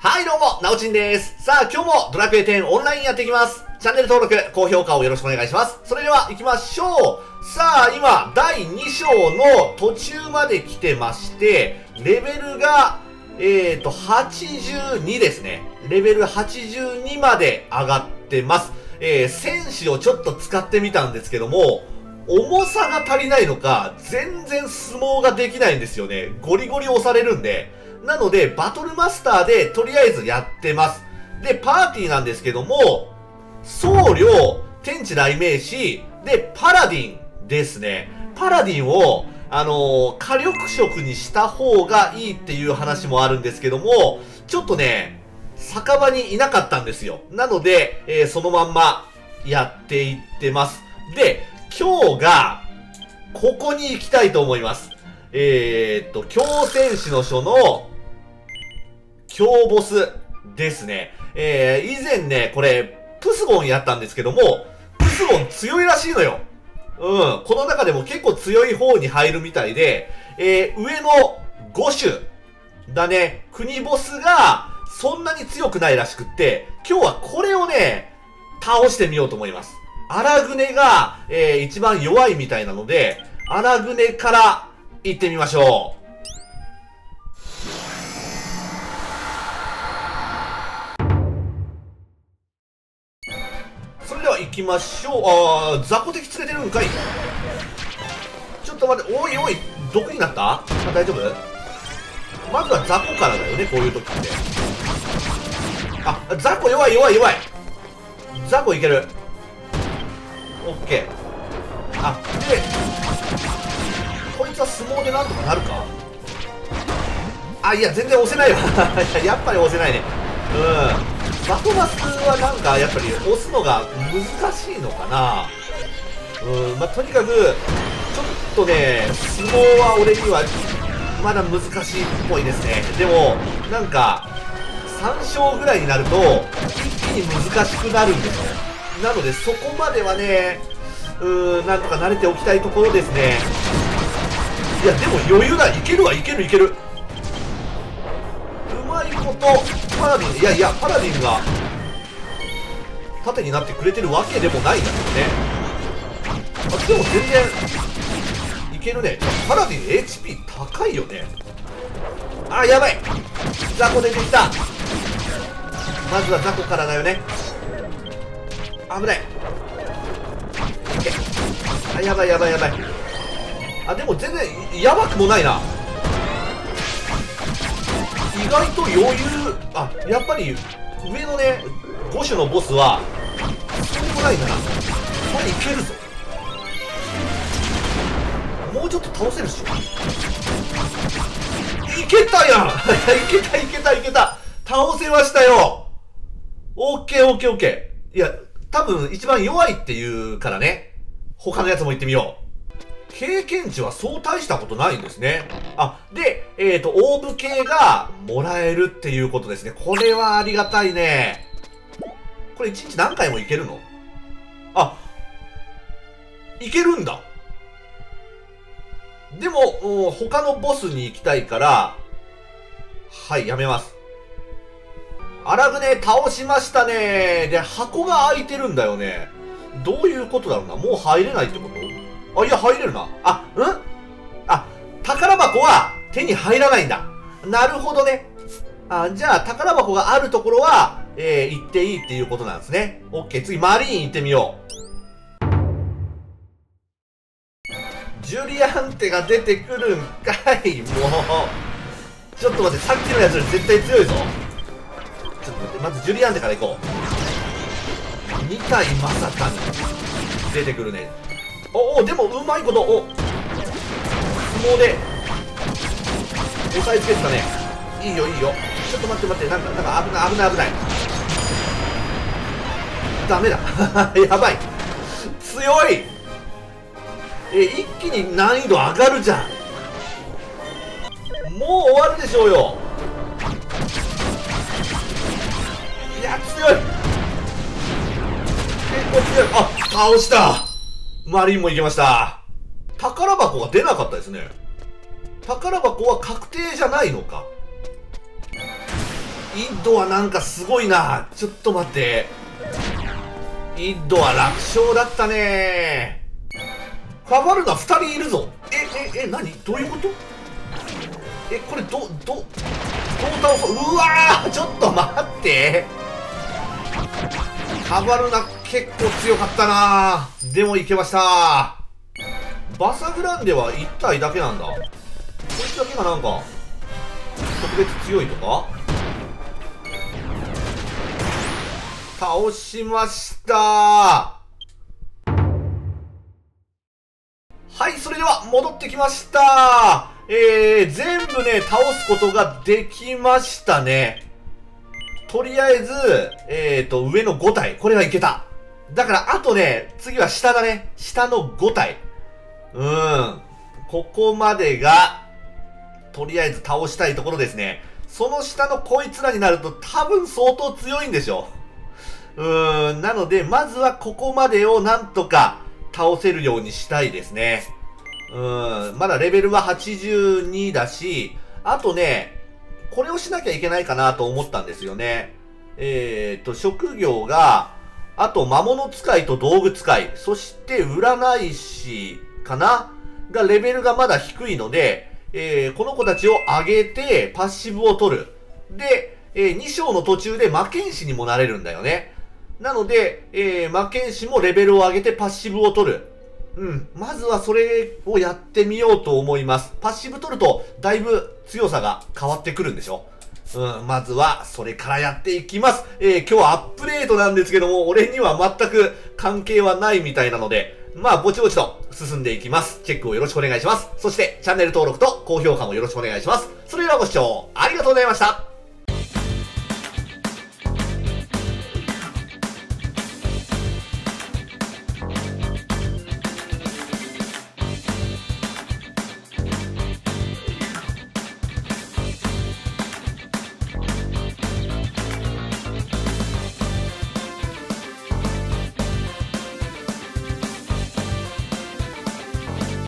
はい、どうも、なおちんです。さあ、今日もドラクエ10オンラインやっていきます。チャンネル登録、高評価をよろしくお願いします。それでは、行きましょう。さあ、今、第2章の途中まで来てまして、レベルが、82ですね。レベル82まで上がってます。戦士をちょっと使ってみたんですけども、重さが足りないのか、全然相撲ができないんですよね。ゴリゴリ押されるんで。なので、バトルマスターでとりあえずやってます。で、パーティーなんですけども、僧侶、天地雷鳴士、で、パラディンですね。パラディンを、火力色にした方がいいっていう話もあるんですけども、ちょっとね、酒場にいなかったんですよ。なので、そのまんまやっていってます。で、今日が、ここに行きたいと思います。強戦士の書の、強ボスですね。以前ね、これ、プスゴンやったんですけども、プスゴン強いらしいのよ。この中でも結構強い方に入るみたいで、上の5種だね、国ボスがそんなに強くないらしくって、今日はこれをね、倒してみようと思います。荒船が、一番弱いみたいなので、荒船から行ってみましょう。それでは行きましょう。雑魚敵連れてるんかい。ちょっと待って、おいおい、毒になった？大丈夫？まずは雑魚からだよね、こういう時って。あ、雑魚弱い。雑魚いける。オッケー。あ、で、こいつは相撲でなんとかなるか？あ、いや、全然押せないわ。やっぱり押せないね。バトマスはなんか、やっぱり押すのが難しいのかな。まあ、とにかく、ちょっとね、相撲は俺には、まだ難しいっぽいですね。でも、なんか、3勝ぐらいになると、一気に難しくなるんですよ。なので、そこまではね、なんとか慣れておきたいところですね。いや、でも余裕だ。いけるわ、いける。うまいこと、パラディン、いや、パラディンが、縦になってくれてるわけでもないんだけどね。あ、でも全然、いけるね。パラディン HP 高いよね。あ、やばい。雑魚出てきた。まずは雑魚からだよね。危ない。あ、やばい。あ、でも全然やばくもないな。意外と余裕。あ、やっぱり上のね5種のボスはそうでもないんだな。これいけるぞ。もうちょっと倒せるっしょ。いけたやん。いけた。倒せましたよ。オッケー。いや、多分一番弱いっていうからね。他のやつも行ってみよう。経験値はそう大したことないんですね。あ、で、オーブ系がもらえるっていうことですね。これはありがたいね。これ1日何回もいけるの？あ、いけるんだ。でも、他のボスに行きたいから、はい、やめます。荒船倒しましたね。で、箱が開いてるんだよね。どういうことだろうな。もう入れないってこと？あ、いや、入れるな。あ、あ、宝箱は手に入らないんだ。なるほどね。あ、じゃあ、宝箱があるところは、行っていいっていうことなんですね。オッケー、次、マリーン行ってみよう。ジュリアンテが出てくるんかい、もう。ちょっと待って、さっきのやつより絶対強いぞ。ちょっと待って、まずジュリアンテから行こう。2体まさかに出てくるね。でもうまいこと、相撲で押さえつけてたね。いいよ。ちょっと待って、なんか危ない。ダメだ。やばい。強い。一気に難易度上がるじゃん。もう終わるでしょうよ。いや、強い。結構強い。あ、倒した。マリンもいけました。宝箱が出なかったですね。宝箱は確定じゃないのか。 イッドはなんかすごいな。ちょっと待って。イッドは楽勝だったね。ファバルナ2人いるぞ。何どういうこと？これどう倒そう。うわー、ちょっと待って。ファバルナ結構強かったな。でもいけました。バサグランデは1体だけなんだ。こいつだけがなんか特別強いとか。倒しました。はい、それでは戻ってきました。全部ね、倒すことができましたね。とりあえず、上の5体。これはいけた。だから、あとね、次は下だね。下の5体。ここまでが、とりあえず倒したいところですね。その下のこいつらになると多分相当強いんでしょ。なので、まずはここまでをなんとか倒せるようにしたいですね。まだレベルは82だし、あとね、これをしなきゃいけないかなと思ったんですよね。職業が、あと魔物使いと道具使い、そして占い師かながレベルがまだ低いので、この子たちを上げてパッシブを取る。で、2章の途中で魔剣士にもなれるんだよね。なので、魔剣士もレベルを上げてパッシブを取る。まずはそれをやってみようと思います。パッシブ取ると、だいぶ強さが変わってくるんでしょ。まずは、それからやっていきます。今日はアップデートなんですけども、俺には全く関係はないみたいなので、まあ、ぼちぼちと進んでいきます。チェックをよろしくお願いします。そして、チャンネル登録と高評価もよろしくお願いします。それではご視聴ありがとうございました。